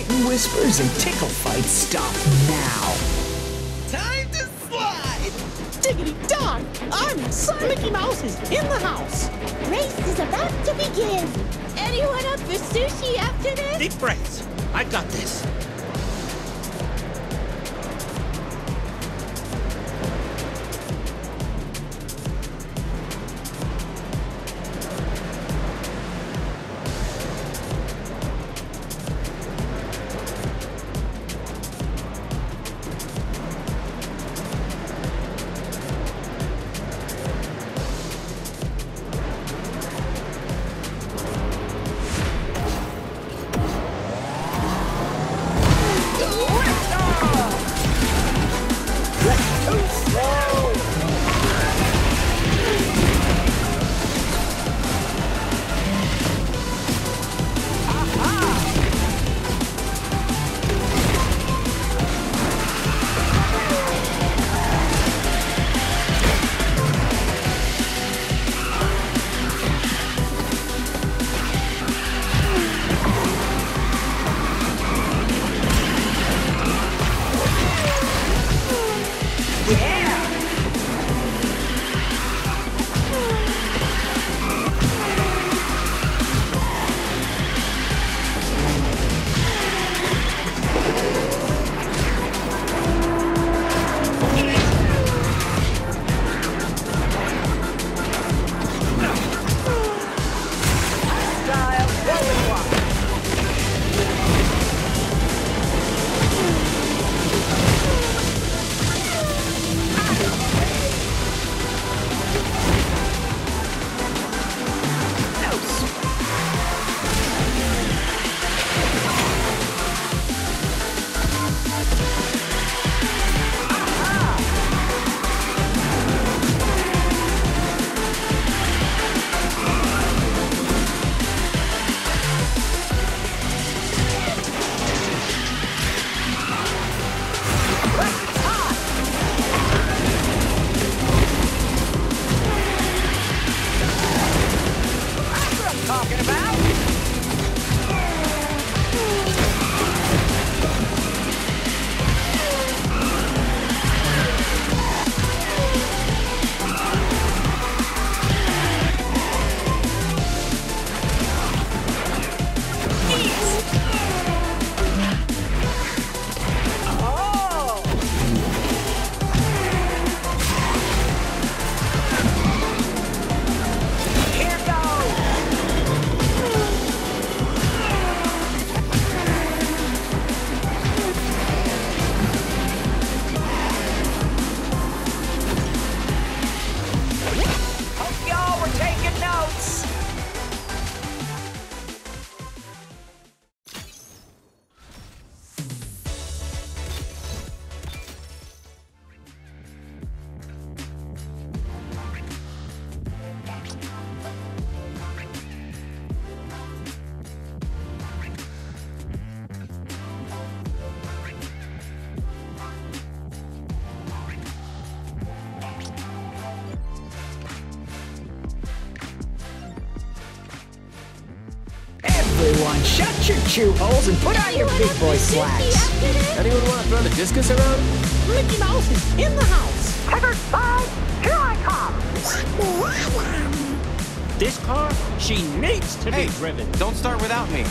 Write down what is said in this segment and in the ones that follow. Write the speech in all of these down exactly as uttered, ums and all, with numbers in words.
kitten whispers and tickle fights stop now. Time to slide! Diggity dog! I'm son Mickey Mouse is in the house. Race is about to begin. Anyone up for sushi after this? Deep breaths. I got this. Everyone, shut your chew holes and put on your big boy slacks. Anyone want to throw the discus around? Mickey Mouse is in the house. Heather side, here I come. This car, she needs to Hey, be driven. don't start without me.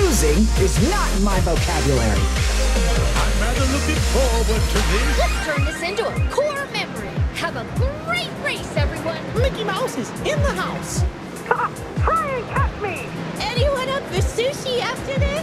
Losing is not in my vocabulary. I'm rather looking forward to this. Let's turn this into a core memory. Have a great race, everyone. Mickey Mouse is in the house. Try and catch me! Anyone up for sushi after this?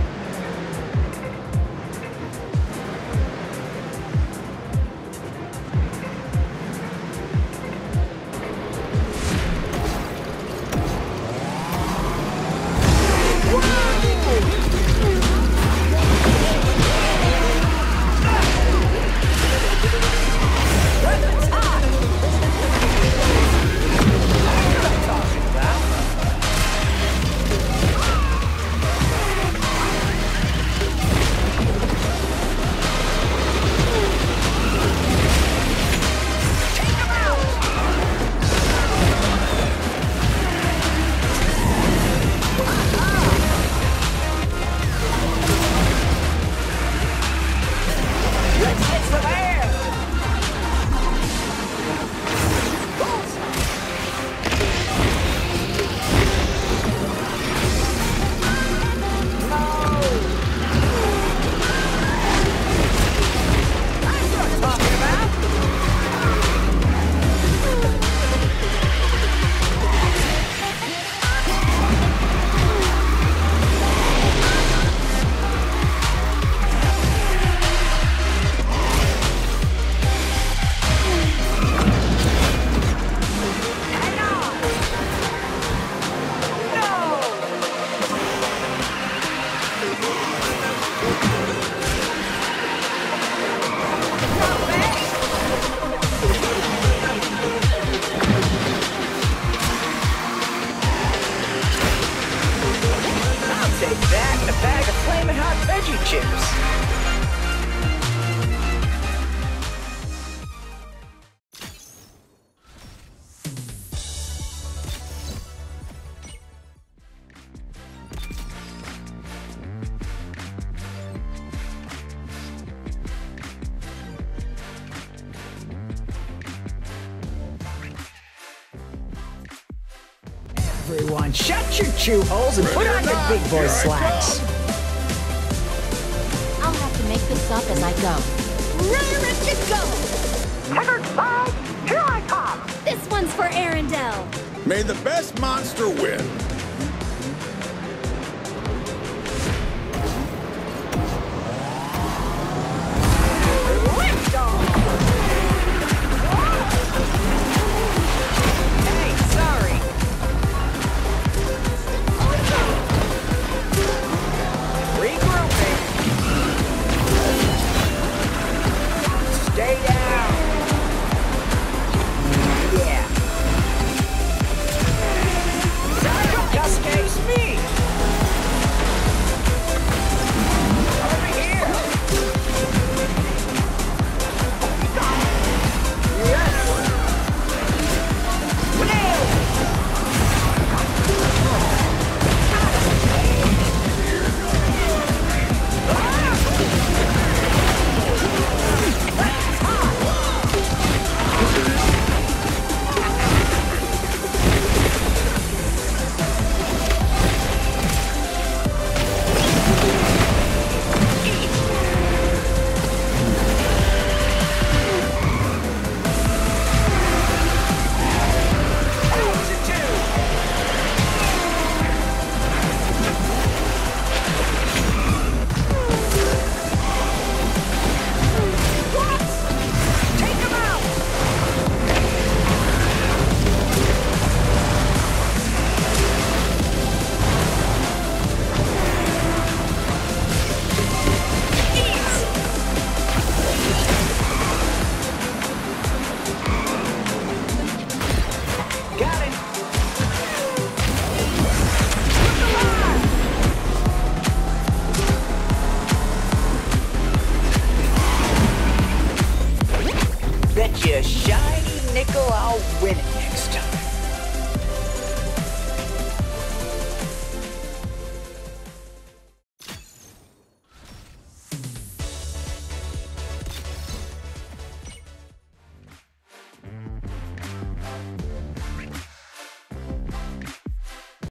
Everyone, shut your chew holes and put on your big boy slacks. I'll have to make this up as I go. Ready to go! Checkered flag, here I come! This one's for Arendelle. May the best monster win.